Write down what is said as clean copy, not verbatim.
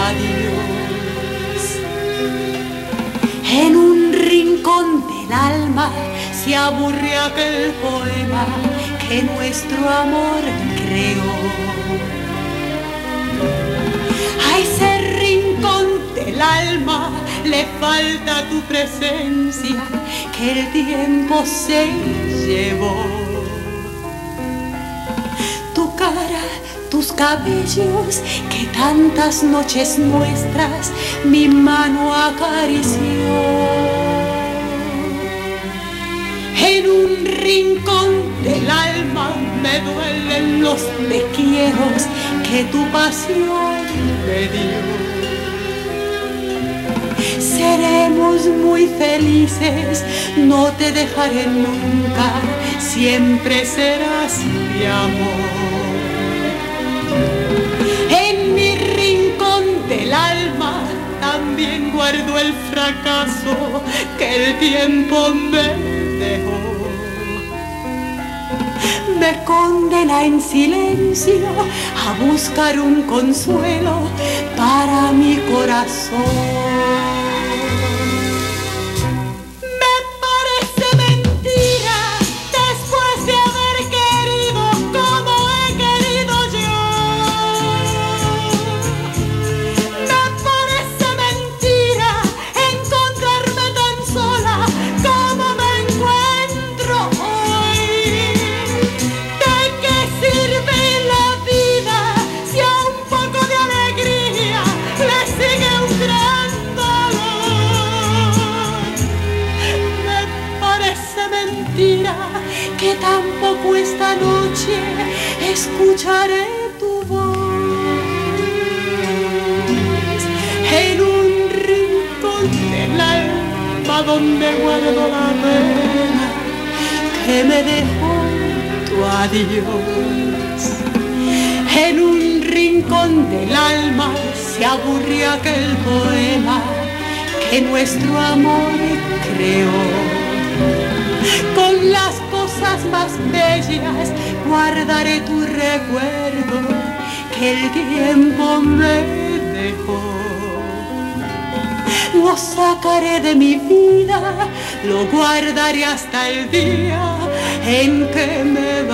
adiós. En un rincón del alma se aburre aquel poema que nuestro amor creó. A ese rincón del alma le falta tu presencia que el tiempo se llevó. Tu cara, tus cabellos que tantas noches nuestras mi mano acarició. En un rincón del alma me duelen los te quieros que tu pasión me dio. Seremos muy felices, no te dejaré nunca, siempre serás mi amor. En mi rincón del alma también guardo el fracaso que el tiempo me dejó. Me condena en silencio a buscar un consuelo para mi corazón. Que tampoco esta noche escucharé tu voz. En un rincón del alma donde guardo la pena que me dejó tu adiós. En un rincón del alma se aburre aquel poema que nuestro amor creó. Con las cosas más bellas guardaré tu recuerdo que el tiempo me dejó. Lo sacaré de mi vida, lo guardaré hasta el día en que me